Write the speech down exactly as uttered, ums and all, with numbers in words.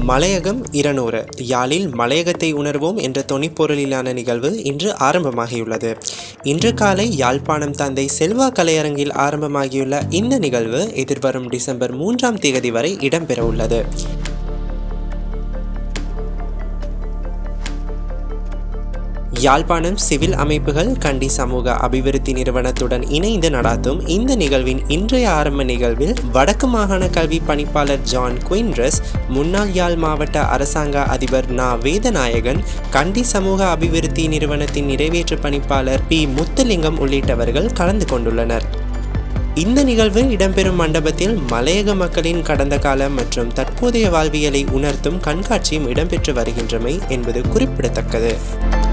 மலையகம் இருநூறு யாழில் மலையகத்தை உணர்வோம் என்ற தொனிப்பொருளிலான நிகழ்வு இன்று ஆரம்பமாகியுள்ளது. இன்று காலை யாழ்ப்பாணம் தந்தை செல்வா கலையரங்கில் ஆரம்பமாகியுள்ள இந்த நிகழ்வு எதிர்வரும் டிசம்பர் மூன்றாம் தேதி வரை இடம்பெற உள்ளது. யாழ்ப்பாணம் சிவில் அமைப்புகள் கண்டி சமூக அபிவிருத்தி நிறுவனத்துடன் இணைந்து நடாத்தும் இந்த நிகழ்வின் இன்றைய ஆரம்ப நிகழ்வில் வடக்கு மாகாண கல்வி பணிப்பாளர் ஜான் குயின்ரஸ், முன்னாள் யாழ் மாவட்ட அரசாங்க அதிபர் நா வேதநாயகன், கண்டி சமூக அபிவிருத்தி நிறுவனத்தின் நிறைவேற்று பணிப்பாளர் பி முத்துலிங்கம் உள்ளிட்டவர்கள் கலந்து கொண்டுள்ளனர். இந்த நிகழ்வு இடம்பெறும் மண்டபத்தில் மலையக மக்களின் கடந்த கால மற்றும் தற்போதைய வாழ்வியலை உணர்த்தும் கண்காட்சியும் இடம்பெற்று வருகின்றமை என்பது குறிப்பிடத்தக்கது.